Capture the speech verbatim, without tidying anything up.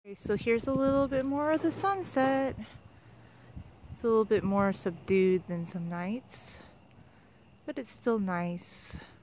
Okay, so here's a little bit more of the sunset. It's a little bit more subdued than some nights, but it's still nice.